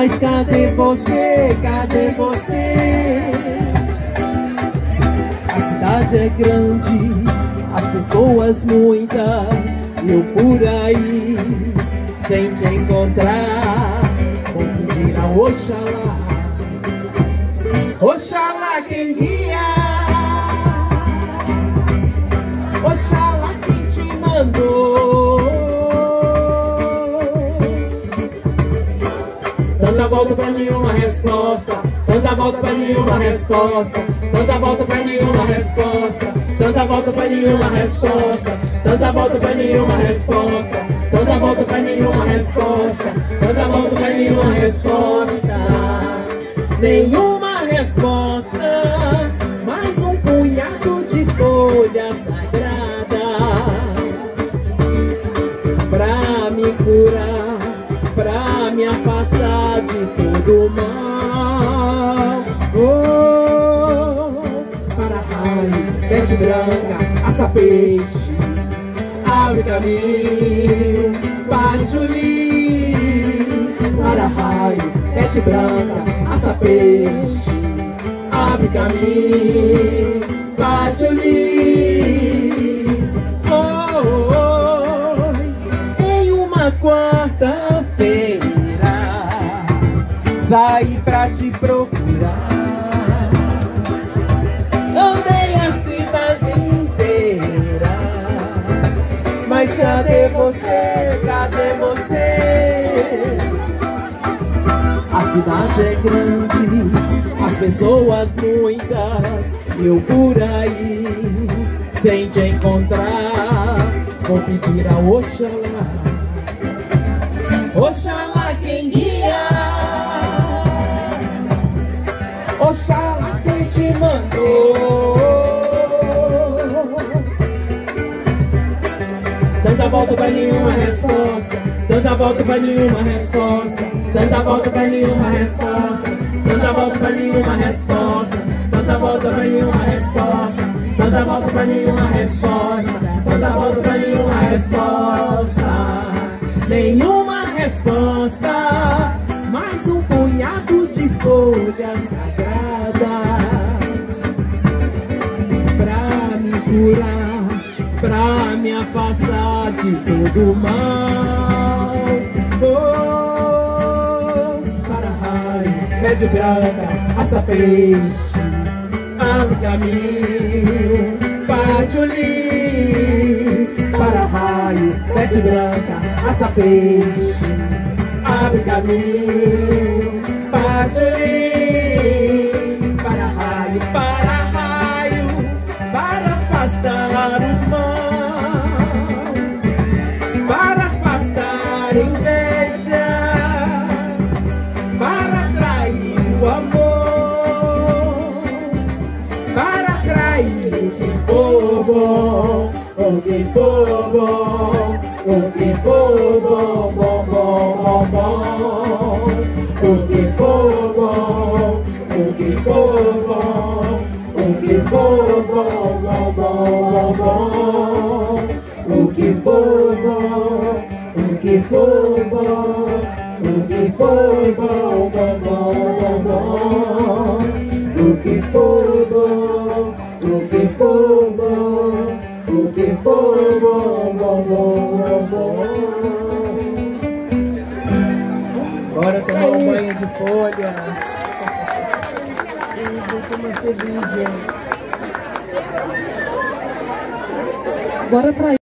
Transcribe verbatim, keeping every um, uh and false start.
Mas cadê você, cadê você? A cidade é grande, as pessoas muitas, eu por aí sem te encontrar. Vou pedir a Oxalá, Oxalá quem guia, Oxalá quem te mandou. Tanta volta pra nenhuma resposta, tanta volta pra nenhuma resposta, tanta volta pra nenhuma resposta, tanta volta pra nenhuma resposta, tanta volta pra nenhuma resposta, tanta volta pra nenhuma resposta, tanta volta pra nenhuma resposta, nenhuma resposta, mais um punhado de folha sagrada pra me curar, pra me afastar de todo mal. Oh, para raio, pede branca, assa peixe, abre caminho, bate o lírio. Para raio, pede branca, assa peixe, abre caminho, bate o lírio. Oh, oh, em uma quarta-feira saí pra te procurar, andei a cidade inteira, mas cadê você, cadê você? A cidade é grande, as pessoas muitas, eu por aí sem te encontrar. Vou pedir a Oxalá, Oxalá quem guia, Oxalá quem te mandou. Tanta volta pra nenhuma resposta, tanta volta pra nenhuma resposta, tanta volta pra nenhuma resposta, tanta volta pra nenhuma resposta, tanta volta pra nenhuma resposta, tanta volta pra nenhuma resposta, tanta volta pra nenhuma resposta, nenhuma resposta, mais um punhado de folha sagrada pra me curar, pra me afastar de todo mal. Oh, para raio, pede branca, assa peixe, abre caminho, bate o lírio. Para raio, pede branca, assa peixe, abre caminho, bate o lírio. Para raio, para raio, para afastar o mal, para afastar inveja, para atrair o amor, para atrair o que for bom, o que for bom, o que for bom, bom, bom, bom, bom, o que for bom, o que for bom, o que for bom, bom, bom, bom, o que for bom, o que for bom, o que for bom, bom, bom, bom, o que for bom, o que for bom, o que for bom, bom, bom, bom. Bora tomar um banho de folha. Uma feliz, gente. Bora pra